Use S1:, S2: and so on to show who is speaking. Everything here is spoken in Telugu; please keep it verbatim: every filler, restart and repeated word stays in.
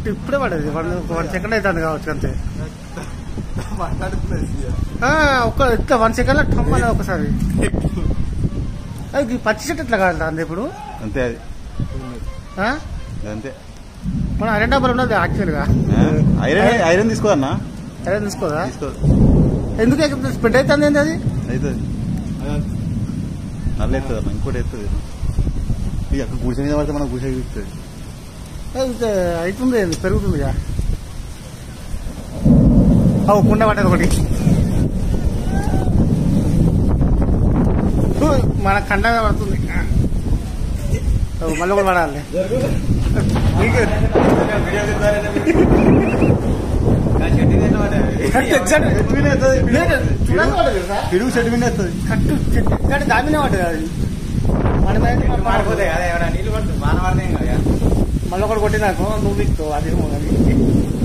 S1: కరెక్ట్ ఇప్పుడే పడేది వన్ వన్ సెకండ్ అవుతుంది కావచ్చు అంతే. ఒక్క ఇట్లా వన్ సెకండ్ లో టమ్మని ఒకసారి. అది పచ్చి చెట్టు ఎట్లా కాదు అంతే ఇప్పుడు
S2: అంతే. అది అంతే.
S1: మన ఐరన్ డబ్బర్ ఉన్నది యాక్చువల్ గా.
S2: ఐరన్ ఐరన్ తీసుకోదన్నా.
S1: ఐరన్ తీసుకోదా?
S2: తీసుకోదు.
S1: ఎందుకు స్ప్రెడ్ అవుతుంది ఏంటి అది?
S2: అవుతుంది. నల్ల ఎత్తుంది అన్న, ఇంకోటి ఎత్తుంది. ఇక అక్కడ గుడిసె మీద పడితే మనం గుడిసె చూస్తుంది.
S1: అవుతుంది పెరుగుతుంది. కుండ పట్టేది ఒకటి మన కండ పడుతుంది. మళ్ళీ కూడా పడాలి.
S2: పిడుగు చెట్టు మీద వస్తుంది.
S1: కట్టు చెట్టు దామినే పడ్డది అది.
S3: నీళ్ళు పడుతుంది బాగా పడతాయి కదా.
S1: మళ్ళీ ఒకటి కొట్టినాకో నువ్వు ఇస్తావు అది.